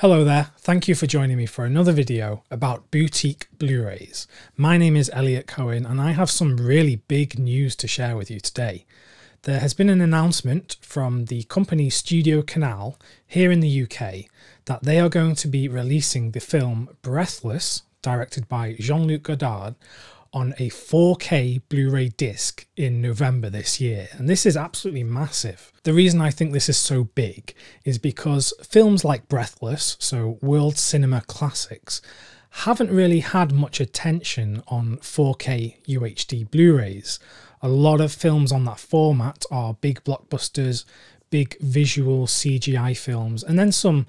Hello there, thank you for joining me for another video about boutique Blu-rays. My name is Elliot Cohen and I have some really big news to share with you today. There has been an announcement from the company Studio Canal here in the UK that they are going to be releasing the film Breathless, directed by Jean-Luc Godard, on a 4K Blu-ray disc in November this year, and this is absolutely massive. The reason I think this is so big is because films like Breathless, so world cinema classics, haven't really had much attention on 4K UHD Blu-rays. A lot of films on that format are big blockbusters, big visual CGI films, and then some,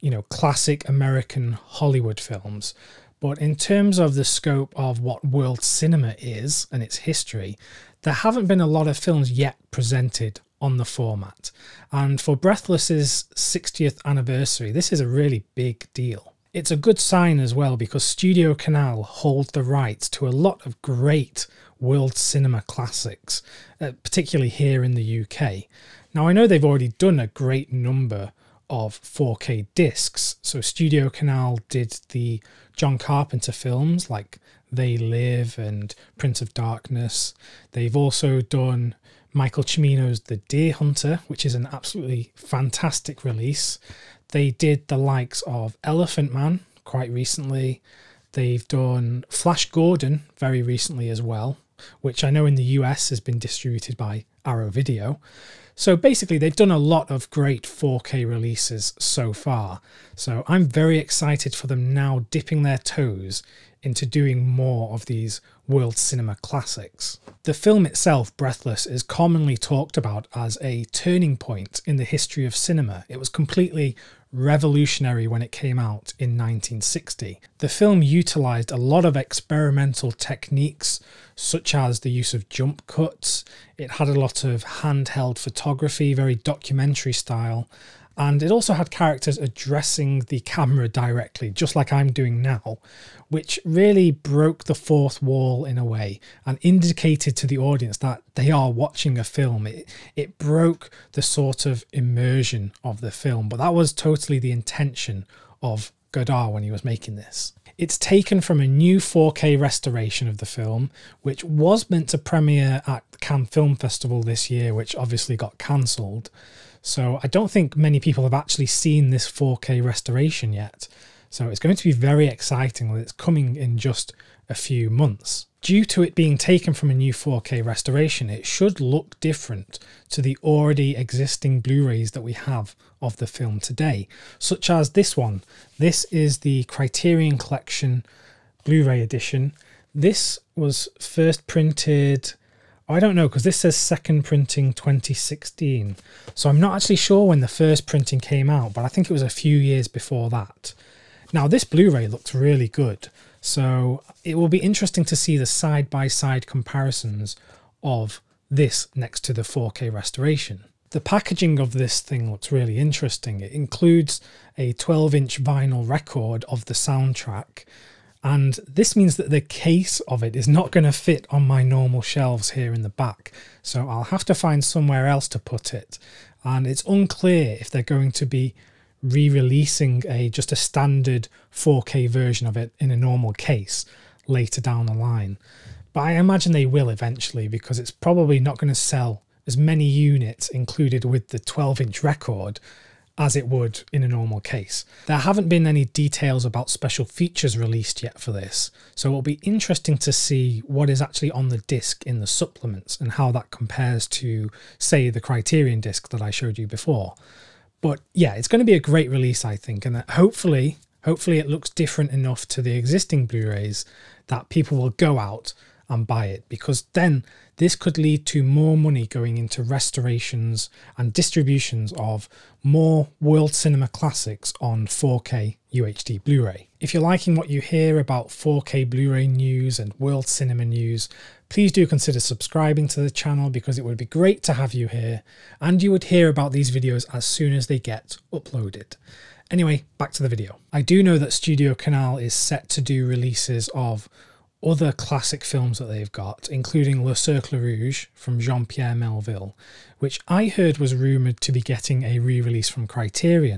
classic American Hollywood films. But in terms of the scope of what world cinema is and its history, there haven't been a lot of films yet presented on the format. And for Breathless's 60th anniversary, this is a really big deal. It's a good sign as well because Studio Canal hold the rights to a lot of great world cinema classics, particularly here in the UK. Now I know they've already done a great number of 4K discs. So Studio Canal did the John Carpenter films like They Live and Prince of Darkness. They've also done Michael Cimino's The Deer Hunter, which is an absolutely fantastic release. They did the likes of Elephant Man quite recently. They've done Flash Gordon very recently as well, which I know in the US has been distributed by Arrow Video. So basically they've done a lot of great 4K releases so far. So I'm very excited for them now dipping their toes into doing more of these world cinema classics. The film itself, Breathless, is commonly talked about as a turning point in the history of cinema. It was completely revolutionary when it came out in 1960. The film utilised a lot of experimental techniques such as the use of jump cuts. It had a lot of handheld photography, very documentary style, and it also had characters addressing the camera directly, just like I'm doing now, which really broke the fourth wall in a way and indicated to the audience that they are watching a film. It broke the sort of immersion of the film, but that was totally the intention of Godard when he was making this. It's taken from a new 4K restoration of the film, which was meant to premiere at the Cannes Film Festival this year, which obviously got cancelled. So I don't think many people have actually seen this 4K restoration yet. So it's going to be very exciting that it's coming in just a few months. Due to it being taken from a new 4K restoration, it should look different to the already existing Blu-rays that we have of the film today, such as this one. This is the Criterion Collection Blu-ray edition. This was first printed, I don't know, because this says second printing 2016. So I'm not actually sure when the first printing came out, but I think it was a few years before that. Now this Blu-ray looks really good, so it will be interesting to see the side-by-side comparisons of this next to the 4K restoration. The packaging of this thing looks really interesting. It includes a 12-inch vinyl record of the soundtrack, and this means that the case of it is not going to fit on my normal shelves here in the back, so I'll have to find somewhere else to put it, and it's unclear if they're going to be re-releasing just a standard 4K version of it in a normal case later down the line. But I imagine they will eventually, because it's probably not going to sell as many units included with the 12-inch record as it would in a normal case. There haven't been any details about special features released yet for this, so it'll be interesting to see what is actually on the disc in the supplements and how that compares to, say, the Criterion disc that I showed you before. But yeah, it's going to be a great release, I think, and hopefully it looks different enough to the existing Blu-rays that people will go out and buy it, because then this could lead to more money going into restorations and distributions of more world cinema classics on 4K UHD Blu-ray. If you're liking what you hear about 4K Blu-ray news and world cinema news, please do consider subscribing to the channel, because it would be great to have you here and you would hear about these videos as soon as they get uploaded. Anyway, back to the video. I do know that Studio Canal is set to do releases of other classic films that they've got, including Le Cercle Rouge from Jean-Pierre Melville, which I heard was rumoured to be getting a re-release from Criterion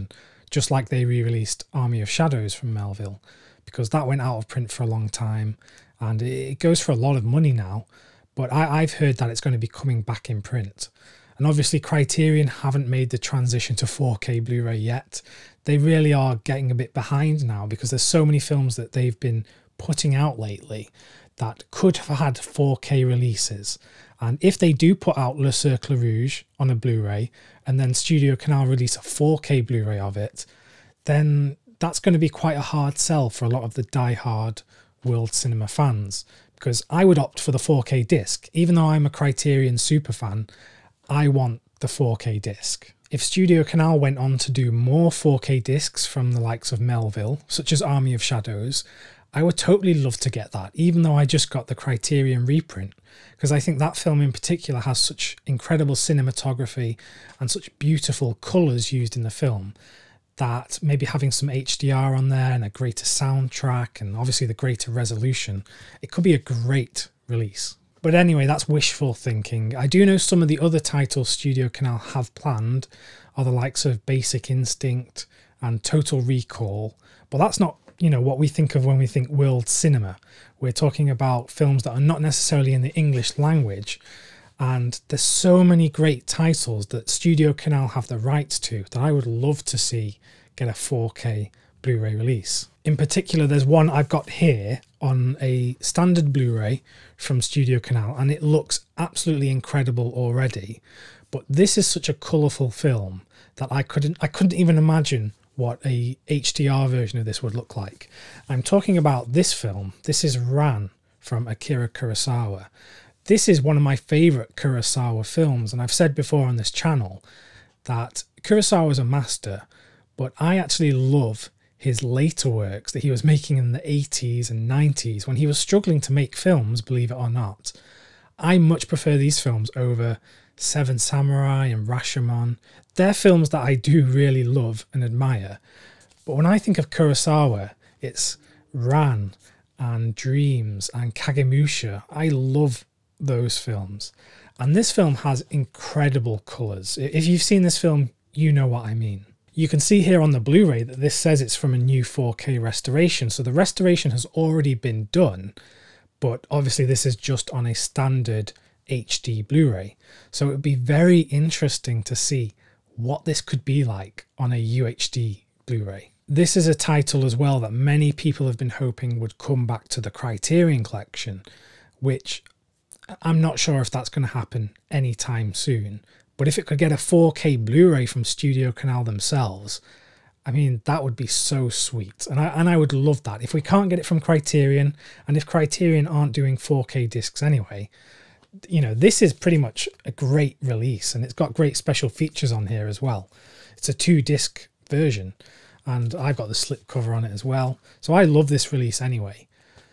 just like they re-released Army of Shadows from Melville, because that went out of print for a long time and it goes for a lot of money now. But I've heard that it's going to be coming back in print. And obviously Criterion haven't made the transition to 4K Blu-ray yet. They really are getting a bit behind now because there's so many films that they've been putting out lately that could have had 4K releases. And if they do put out Le Cercle Rouge on a Blu-ray and then Studio Canal release a 4K Blu-ray of it, then that's going to be quite a hard sell for a lot of the die-hard world cinema fans, because I would opt for the 4K disc. Even though I'm a Criterion superfan, I want the 4K disc. If Studio Canal went on to do more 4K discs from the likes of Melville, such as Army of Shadows, I would totally love to get that, even though I just got the Criterion reprint, because I think that film in particular has such incredible cinematography and such beautiful colours used in the film that maybe having some HDR on there and a greater soundtrack and obviously the greater resolution, it could be a great release. But anyway, that's wishful thinking. I do know some of the other titles Studio Canal have planned are the likes of Basic Instinct and Total Recall, but that's not, you know, what we think of when we think world cinema. We're talking about films that are not necessarily in the English language, and there's so many great titles that Studio Canal have the rights to that I would love to see get a 4K Blu-ray release. In particular, there's one I've got here on a standard Blu-ray from Studio Canal, and it looks absolutely incredible already. But this is such a colourful film that I couldn't even imagine what a HDR version of this would look like. I'm talking about this film. This is Ran from Akira Kurosawa. This is one of my favourite Kurosawa films, and I've said before on this channel that Kurosawa is a master, but I actually love his later works that he was making in the 80s and 90s when he was struggling to make films, believe it or not. I much prefer these films over Seven Samurai and Rashomon. They're films that I do really love and admire. But when I think of Kurosawa, it's Ran and Dreams and Kagemusha. I love those films. And this film has incredible colours. If you've seen this film, you know what I mean. You can see here on the Blu-ray that this says it's from a new 4K restoration. So the restoration has already been done, but obviously this is just on a standard HD Blu-ray. So it would be very interesting to see what this could be like on a UHD Blu-ray. This is a title as well that many people have been hoping would come back to the Criterion Collection, which I'm not sure if that's going to happen anytime soon. But if it could get a 4K Blu-ray from Studio Canal themselves, I mean, that would be so sweet. And I would love that. If we can't get it from Criterion, and if Criterion aren't doing 4K discs anyway, you know, this is pretty much a great release, and it's got great special features on here as well. It's a 2-disc version, and I've got the slipcover on it as well. So I love this release anyway.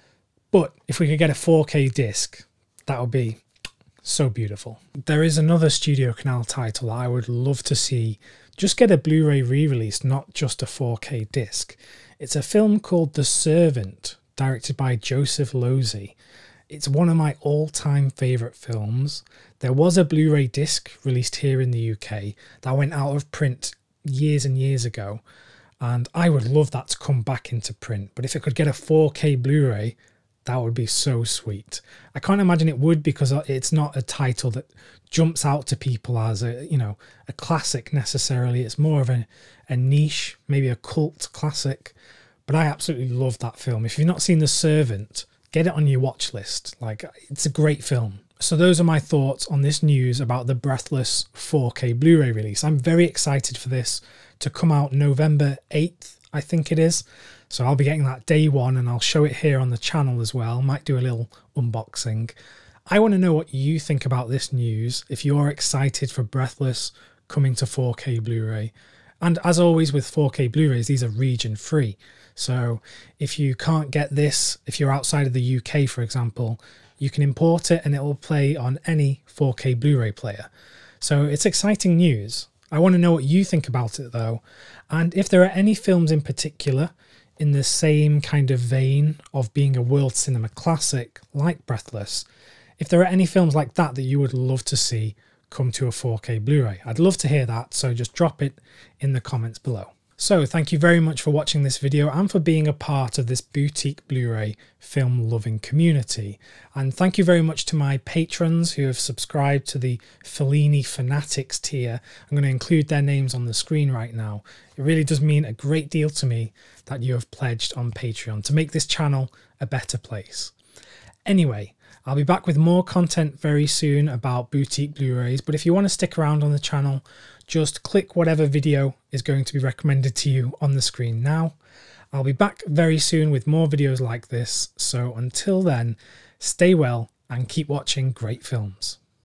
But if we could get a 4K disc, that would be so beautiful. There is another Studio Canal title I would love to see just get a Blu-ray re-release, not just a 4K disc. It's a film called The Servant, directed by Joseph Losey. It's one of my all-time favourite films. There was a Blu-ray disc released here in the UK that went out of print years and years ago, and I would love that to come back into print. But if it could get a 4K Blu-ray, that would be so sweet. I can't imagine it would, because it's not a title that jumps out to people as a, you know, a classic necessarily. It's more of a niche, maybe a cult classic. But I absolutely love that film. If you've not seen The Servant, get it on your watch list. Like, it's a great film. So those are my thoughts on this news about the Breathless 4K Blu-ray release. I'm very excited for this to come out November 8th, I think it is. So I'll be getting that day one, and I'll show it here on the channel as well. Might do a little unboxing. I want to know what you think about this news, if you're excited for Breathless coming to 4K Blu-ray. And as always with 4K Blu-rays, these are region free. So if you can't get this, if you're outside of the UK, for example, you can import it and it will play on any 4K Blu-ray player. So it's exciting news. I want to know what you think about it though. And if there are any films in particular in the same kind of vein of being a world cinema classic like Breathless, if there are any films like that that you would love to see come to a 4K Blu-ray, I'd love to hear that, so just drop it in the comments below. So thank you very much for watching this video and for being a part of this boutique Blu-ray film loving community. And thank you very much to my patrons who have subscribed to the Fellini Fanatics tier. I'm going to include their names on the screen right now. It really does mean a great deal to me that you have pledged on Patreon to make this channel a better place. Anyway, I'll be back with more content very soon about boutique Blu-rays, but if you want to stick around on the channel, just click whatever video is going to be recommended to you on the screen now. I'll be back very soon with more videos like this, so until then, stay well and keep watching great films.